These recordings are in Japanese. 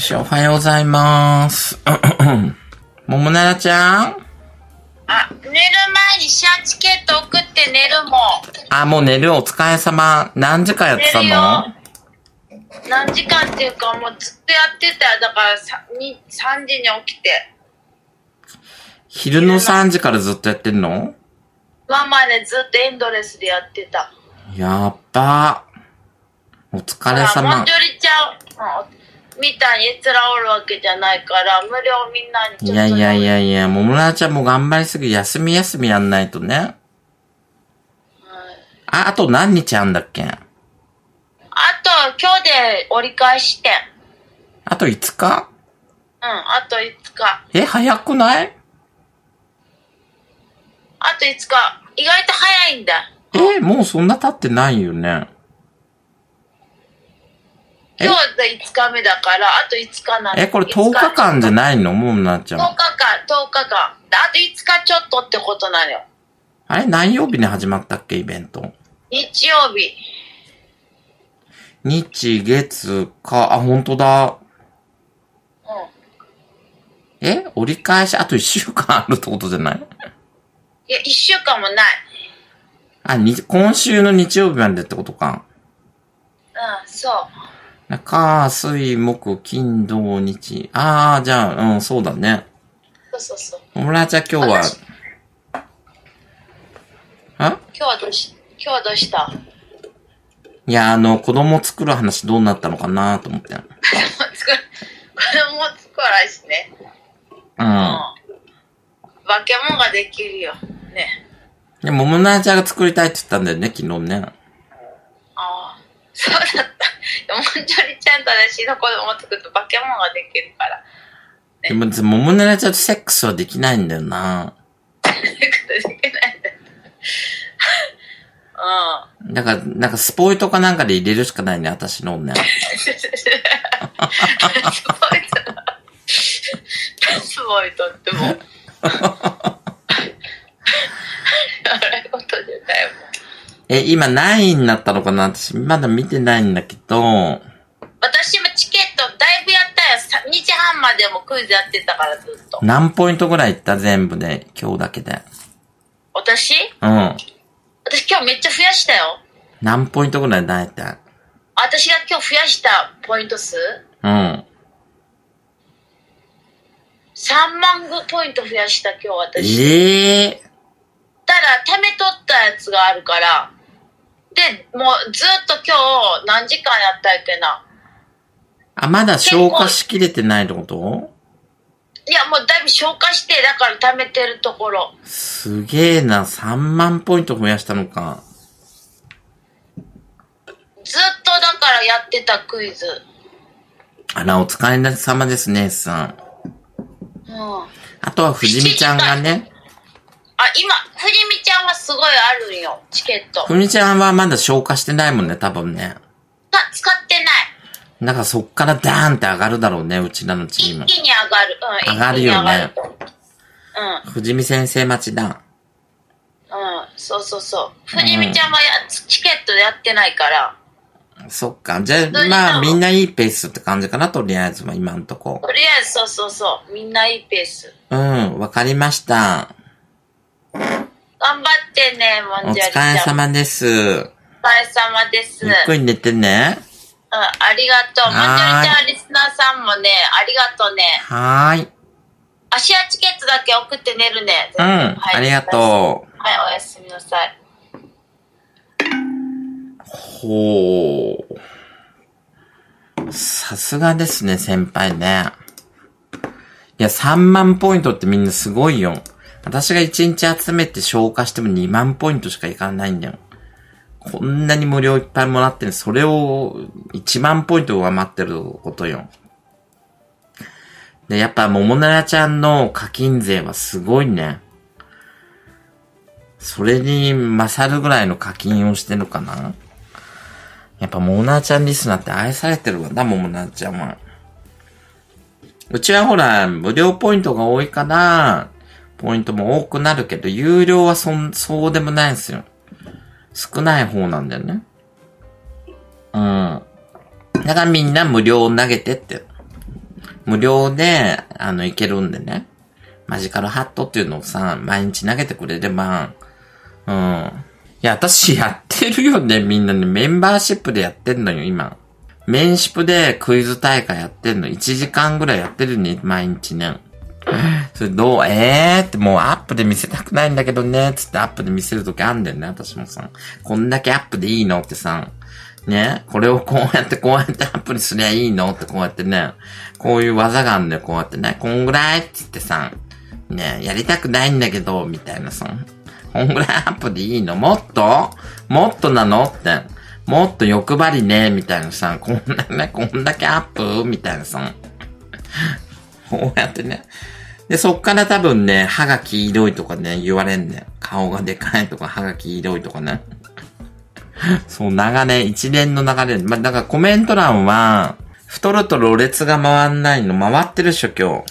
し、おはようございます。ももならちゃん？ あ、寝る前にシャアチケット送って寝るもん。 あ、もう寝る。お疲れ様。何時間やってたの？ 何時間っていうか、もうずっとやってたよ。だから3時に起きて。 昼の3時からずっとやってんの？ ママでずっとエンドレスでやってた。 やっば。お疲れ様。 もんじょりちゃん、みたいに閲覧おるわけじゃないから、無料みんなにちょっと。 いや、ももならちゃんも頑張りすぎ、休みやんないとね。あと何日あんだっけ？ あと、今日で折り返して。 あと5日？ あと5日。 早くない？ あと5日。意外と早いんだ。 もうそんな経ってないよね。 今日で5日目だから、あと5日なんだ。 これ10日間じゃないの？ももなちゃん。 10日間。あと5日ちょっとってことなのよ。 あれ何曜日に始まったっけ、イベント？ 日曜日。 日、月、か、ほんとだ。折り返し、あと1週間あるってことじゃない？ いや、1週間もない。 今週の日曜日までってことか。 そう。 火、水、木、金、土、日。じゃあ、そうだね。 そう。 ももなちゃん今日は、 今日はどうしたいや、子供作る話どうなったのかなと思って。 子供作らしね。化け物ができるよ。ね。 でももなちゃんが作りたいって言ったんだよね、昨日ね。 そうだった。もんじょりちゃんと私の子供作ると化け物ができるから。ね、 でも、ももなちゃんとセックスはできないんだよな。 セックスできないんだよ。 だから、なんかスポイトかなんかで入れるしかないね、私のね。 スポイトってもう。あれことじゃないもん。 今何位になったのかな？私まだ見てないんだけど。 私もチケットだいぶやったよ。2時半までもクイズやってたからずっと。 何ポイントぐらいいった全部で、今日だけで。 私私今日めっちゃ増やしたよ。 何ポイントぐらいだいたい？ 私が今日増やしたポイント数 3 万ポイント増やした今日私。ただ貯めとったやつがあるから。で、もうずっと今日何時間やったっけな。 まだ消化しきれてないってこと？ いや、もうだいぶ消化して、だから貯めてるところ。 すげえな、3万ポイント増やしたのか。 ずっとだからやってたクイズ。 お疲れ様ですね、さん。あとは藤見ちゃんがね。 今、藤見ちゃんはすごいあるんよ、チケット。 藤見ちゃんはまだ消化してないもんね、多分ね。 使ってない。 だからそっからダーンって上がるだろうね、うちらのチーム。 一気に上がる。 上がるよね。藤見先生待ちだ。 そう。藤見ちゃんはチケットでやってないから。 そっか。じゃあ、みんないいペースって感じかな、とりあえずは今んとこ。 とりあえず、そう。みんないいペース。 わかりました。 頑張ってね、もんじゃりちゃん。 お疲れ様です。 お疲れ様です。 ゆっくり寝てね。 ありがとう。もんじゃりちゃん、リスナーさんもね、ありがとうね。シェアチケットだけ送って寝るね。 ありがとう。 はい、おやすみなさい。 さすがですね、先輩ね。いや、3万ポイントってみんなすごいよ。私が1日集めて消化しても2万ポイントしかいかないんだよ。こんなに無料いっぱいもらってる。それを1万ポイント上回ってることよ。で、やっぱ桃奈々ちゃんの課金税はすごいね。それに勝るぐらいの課金をしてるかな。やっぱ桃奈々ちゃんリスナーって愛されてるわな、桃奈々ちゃんは。うちはほら、無料ポイントが多いから、ポイントも多くなるけど、有料はそうでもないんですよ。少ない方なんだよね。だからみんな無料を投げてって。 無料で、いけるんでね。マジカルハットっていうのをさ、毎日投げてくれれば、いや、私やってるよね、みんなね。メンバーシップでやってんのよ、今。メンシップでクイズ大会やってんの。1時間ぐらいやってるね、毎日ね。それどうってもうアップで見せたくないんだけどね、つってアップで見せるときあんだよね、私もさ。こんだけアップでいいのってさ、ね、これをこうやってアップにすりゃいいのってこうやってね、こういう技があるんだよ、こうやってね、こんぐらいって言ってさ、ね、やりたくないんだけど、みたいなさ、こんぐらいアップでいいのもっとなのって、もっと欲張りね、みたいなさ、こんだけアップみたいなさ、こうやってね。で、そっから多分ね、歯が黄色いとかね、言われんね。顔がでかいとか、歯が黄色いとかね。そう、一連の流れ。だからコメント欄は、太るとろれつが回んないの、回ってるっしょ、今日。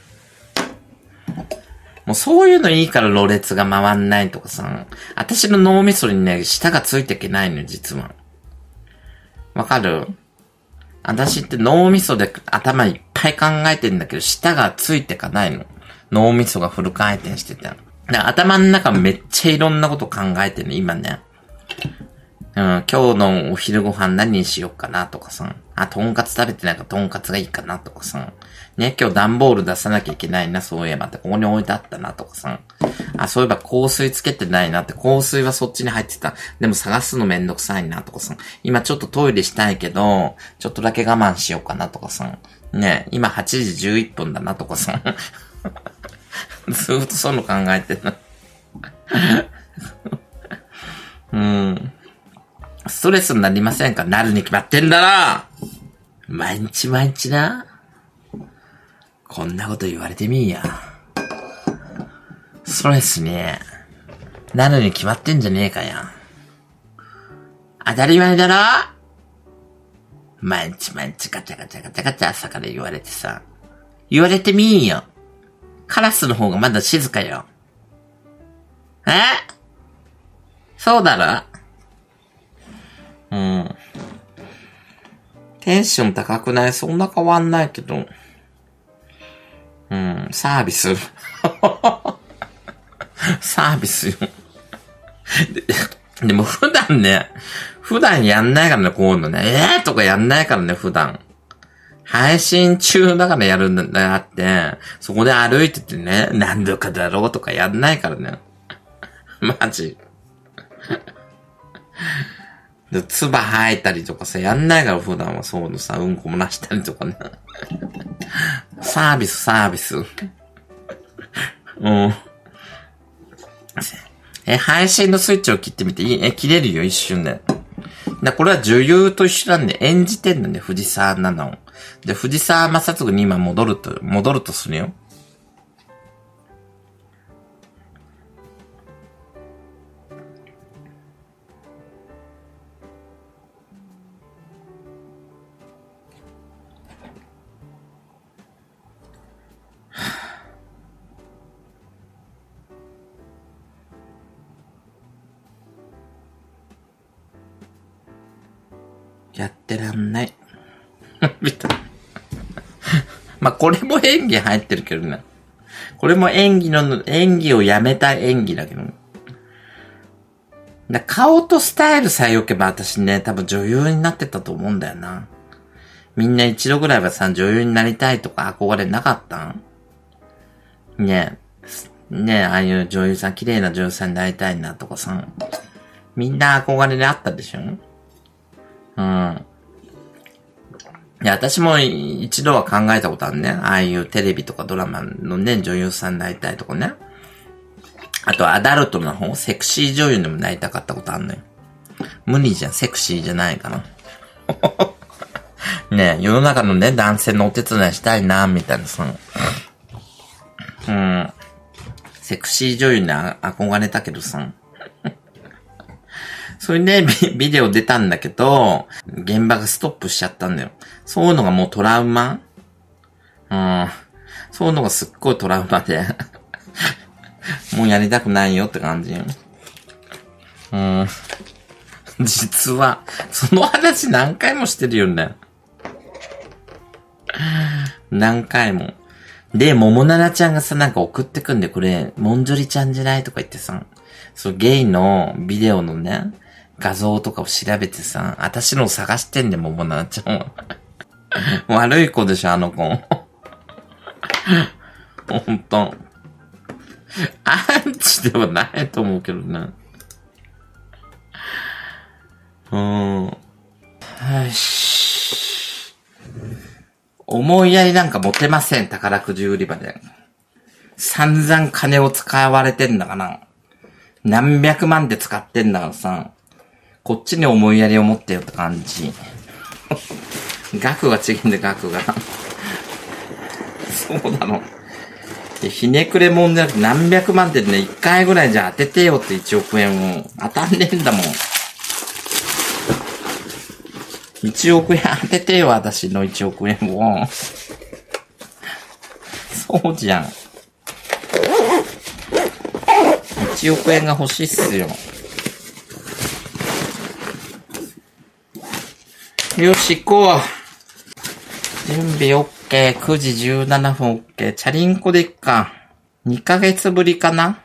もうそういうのいいからろれつが回んないとかさ。私の脳みそにね、舌がついていけないのよ、実は。わかる？私って脳みそで頭いっぱい考えてんだけど、舌がついてかないの。脳みそがフル回転してて。頭の中めっちゃいろんなこと考えてるの、今ね。今日のお昼ご飯何にしようかなとかさ。とんかつ食べてないからとんかつがいいかなとかさ。ね、今日段ボール出さなきゃいけないな、そういえばって、ここに置いてあったなとかさ。そういえば香水つけてないなって、香水はそっちに入ってた。でも探すのめんどくさいなとかさ。今ちょっとトイレしたいけど、ちょっとだけ我慢しようかなとかさ。ね、今8時11分だなとかさ。ずーっとそういうの考えてるな。ストレスになりませんか？なるに決まってんだろ！毎日な。こんなこと言われてみーや。ストレスね。なるに決まってんじゃねえかや。当たり前だろ？毎日ガチャ朝から言われてさ。言われてみーよ。カラスの方がまだ静かよ。そうだろ？テンション高くない？そんな変わんないけど。サービス。サービスよ。でも普段やんないからね、こういうのね。とかやんないからね、普段。配信中だからやるんだって、そこで歩いててね、何度かだろうとかやんないからね。マジ。で、唾吐いたりとかさ、やんないから普段はそういうのさ、うんこ漏らしたりとかね。サービス。配信のスイッチを切ってみていい？切れるよ、一瞬で。これは女優と一緒なんで、演じてんのね、藤沢奈々を。で、藤沢正嗣に今戻るとするよ。やってらんない。みたいな。まあ、これも演技入ってるけどね。これも演技をやめた演技だけど。顔とスタイルさえ良けば私ね、多分女優になってたと思うんだよな。みんな一度ぐらいはさ、女優になりたいとか憧れなかったん？ねえ、ああいう女優さん、綺麗な女優さんになりたいなとかさ。みんな憧れであったでしょ？いや、私も一度は考えたことあるね。ああいうテレビとかドラマのね、女優さんになりたいとかね。あとアダルトの方、セクシー女優にもなりたかったことあるのよ。無理じゃん、セクシーじゃないかな。ねえ、世の中のね、男性のお手伝いしたいな、みたいなさ。セクシー女優に憧れたけどさ。それでビデオ出たんだけど、現場がストップしちゃったんだよ。そういうのがもうトラウマ？そういうのがすっごいトラウマで。もうやりたくないよって感じよ。実は、その話何回もしてるよね。 何回も。で、桃奈々ちゃんがさ、なんか送ってくんで、これ、もんじょりちゃんじゃないとか言ってさ、そうゲイのビデオのね、画像とかを調べてさ、私のを探してんで、桃奈々ちゃんは。悪い子でしょ、あの子。ほんと。アンチではないと思うけどね。よし。思いやりなんか持てません、宝くじ売り場で。散々金を使われてんだから。何百万で使ってんだからさ。こっちに思いやりを持ってよって感じ。額が違うんで、額が。そうなの。ひねくれもんじゃなくて何百万ってね、1回ぐらいじゃ当ててよって1億円を。当たんねえんだもん。1億円当ててよ、私の1億円を。そうじゃん。1億円が欲しいっすよ。よし、行こう。準備 OK。9時17分 OK。チャリンコでいっか。2ヶ月ぶりかな